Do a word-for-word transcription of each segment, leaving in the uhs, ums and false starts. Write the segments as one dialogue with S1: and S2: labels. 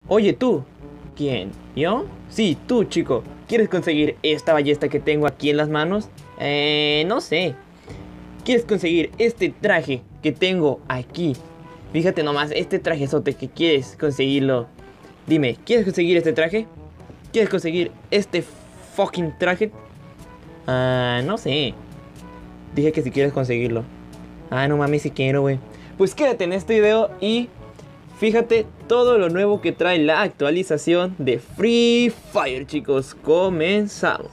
S1: Oye tú, ¿quién? ¿Yo? Sí, tú, chico. ¿Quieres conseguir esta ballesta que tengo aquí en las manos? Eh, no sé. ¿Quieres conseguir este traje que tengo aquí? Fíjate nomás, este trajezote que quieres conseguirlo. Dime, ¿quieres conseguir este traje? ¿Quieres conseguir este fucking traje? Ah, no sé. Dije que si quieres conseguirlo. Ah, no mames, si quiero, güey. Pues quédate en este video y fíjate todo lo nuevo que trae la actualización de Free Fire, chicos. Comenzamos.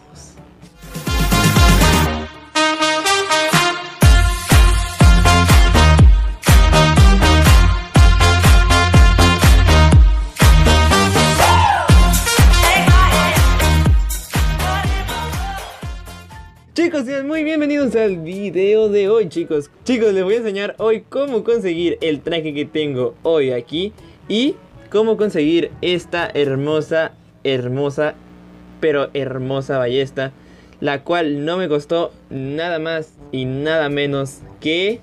S1: Chicos, sean muy bienvenidos al video de hoy, chicos. Chicos, les voy a enseñar hoy cómo conseguir el traje que tengo hoy aquí y cómo conseguir esta hermosa, hermosa, pero hermosa ballesta, la cual no me costó nada más y nada menos que...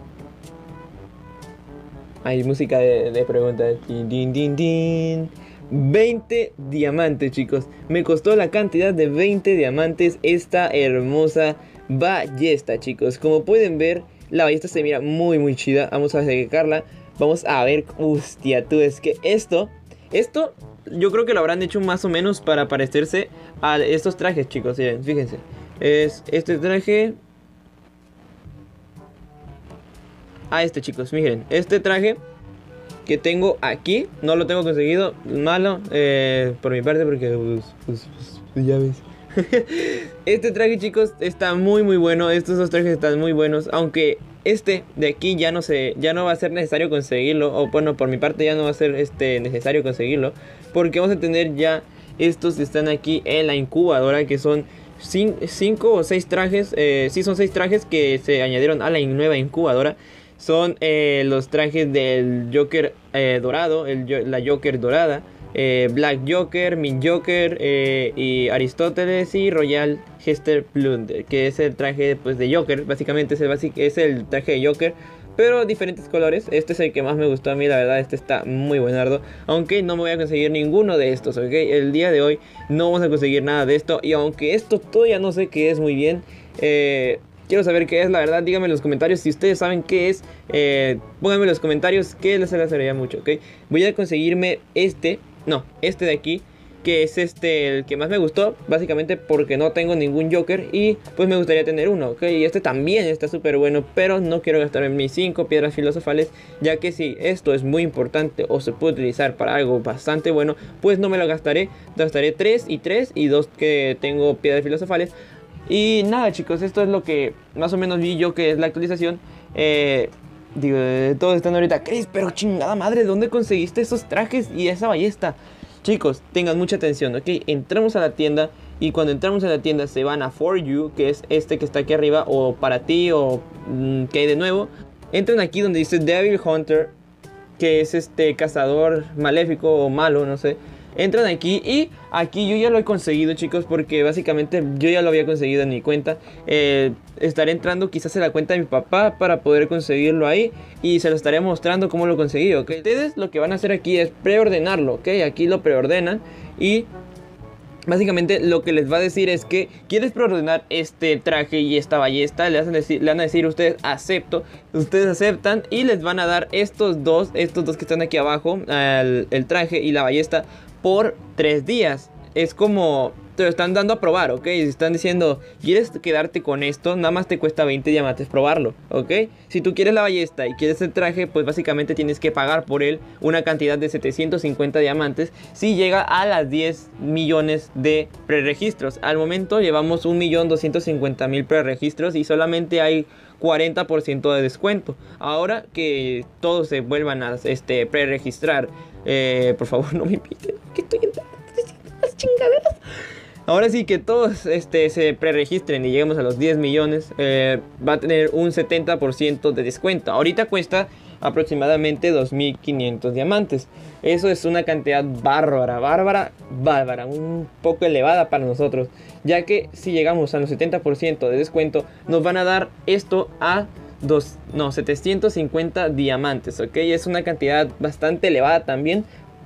S1: Hay música de, de preguntas. Din, din, din, din. veinte diamantes, chicos. Me costó la cantidad de veinte diamantes esta hermosa ballesta, chicos. Como pueden ver, la ballesta se mira muy muy chida. Vamos a acercarla. Vamos a ver. Hostia, tú, es que esto Esto yo creo que lo habrán hecho más o menos para parecerse a estos trajes, chicos. Miren, fíjense. Es este traje. A este, chicos, miren. Este traje que tengo aquí, no lo tengo conseguido. Malo, eh, por mi parte, porque pues, pues, pues, pues ya ves. Este traje, chicos, está muy muy bueno. Estos dos trajes están muy buenos. Aunque este de aquí ya no se, ya no va a ser necesario conseguirlo. O bueno, por mi parte ya no va a ser este necesario conseguirlo, porque vamos a tener ya estos que están aquí en la incubadora, que son cinco o seis trajes. eh, Sí, son seis trajes que se añadieron a la nueva incubadora. Son eh, los trajes del Joker eh, dorado, el, la Joker dorada, eh, Black Joker, Mint Joker, eh, y Aristóteles y Royal Hester Plunder, que es el traje, pues, de Joker. Básicamente es el, basic, es el traje de Joker, pero diferentes colores. Este es el que más me gustó a mí, la verdad. Este está muy buenardo, aunque no me voy a conseguir ninguno de estos, ¿ok? El día de hoy no vamos a conseguir nada de esto. Y aunque esto todavía no sé qué es muy bien, eh... quiero saber qué es, la verdad. Díganme en los comentarios si ustedes saben qué es. eh, Pónganme en los comentarios, que les agradecería mucho, ¿ok? Voy a conseguirme este, no, este de aquí, que es este el que más me gustó, básicamente porque no tengo ningún Joker y pues me gustaría tener uno, ¿ok? Y este también está súper bueno, pero no quiero gastar en mis cinco piedras filosofales, ya que si esto es muy importante o se puede utilizar para algo bastante bueno, pues no me lo gastaré. Gastaré tres y tres y dos que tengo piedras filosofales. Y nada, chicos, esto es lo que más o menos vi yo que es la actualización. Eh, digo, todos están ahorita, Chris, pero chingada madre, ¿dónde conseguiste esos trajes y esa ballesta? Chicos, tengan mucha atención, ¿ok? Entramos a la tienda y cuando entramos a la tienda se van a For You, que es este que está aquí arriba, o para ti, o mmm, que hay de nuevo. Entran aquí donde dice Devil Hunter, que es este cazador maléfico o malo, no sé. Entran aquí y aquí yo ya lo he conseguido, chicos, porque básicamente yo ya lo había conseguido en mi cuenta. eh, Estaré entrando quizás en la cuenta de mi papá para poder conseguirlo ahí y se lo estaré mostrando cómo lo conseguí, ¿ok? Ustedes lo que van a hacer aquí es preordenarlo, ¿ok? Aquí lo preordenan y básicamente lo que les va a decir es que quieres preordenar este traje y esta ballesta. Le, hacen decir, le van a decir ustedes acepto. Ustedes aceptan y les van a dar estos dos, estos dos que están aquí abajo, el, el traje y la ballesta, por tres días. Es como te lo están dando a probar, ¿ok? Están diciendo, ¿quieres quedarte con esto? Nada más te cuesta veinte diamantes probarlo, ¿ok? Si tú quieres la ballesta y quieres el traje, pues básicamente tienes que pagar por él una cantidad de setecientos cincuenta diamantes si llega a las diez millones de preregistros. Al momento llevamos un millón doscientos cincuenta mil preregistros y solamente hay cuarenta por ciento de descuento. Ahora que todos se vuelvan a este, preregistrar, eh, por favor no me inviten, que estoy entrando las chingaderas. Ahora sí que todos este, se preregistren y lleguemos a los diez millones, eh, va a tener un setenta por ciento de descuento. Ahorita cuesta aproximadamente dos mil quinientos diamantes. Eso es una cantidad bárbara, bárbara, bárbara, un poco elevada para nosotros, ya que si llegamos a los setenta por ciento de descuento nos van a dar esto a dos, no, setecientos cincuenta diamantes, ok. Es una cantidad bastante elevada también,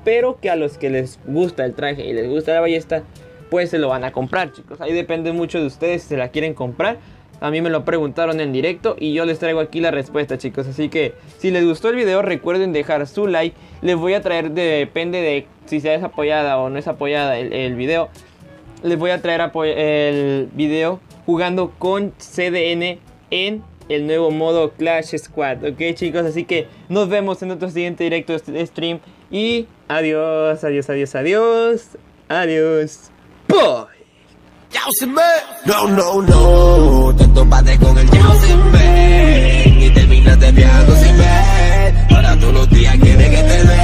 S1: pero que a los que les gusta el traje y les gusta la ballesta, pues se lo van a comprar, chicos. Ahí depende mucho de ustedes si se la quieren comprar. A mí me lo preguntaron en directo y yo les traigo aquí la respuesta, chicos. Así que si les gustó el video, recuerden dejar su like. Les voy a traer, depende de si sea es apoyada o no es apoyada el, el video, les voy a traer el video jugando con C D N en el nuevo modo Clash Squad. Ok, chicos, así que nos vemos en otro siguiente directo de stream. Y adiós, adiós, adiós, adiós. Adiós. Bye.
S2: No, no, no, te topaste con el Jausenberg y terminaste viajando sin ver. Ahora todos los días quieres que te vea.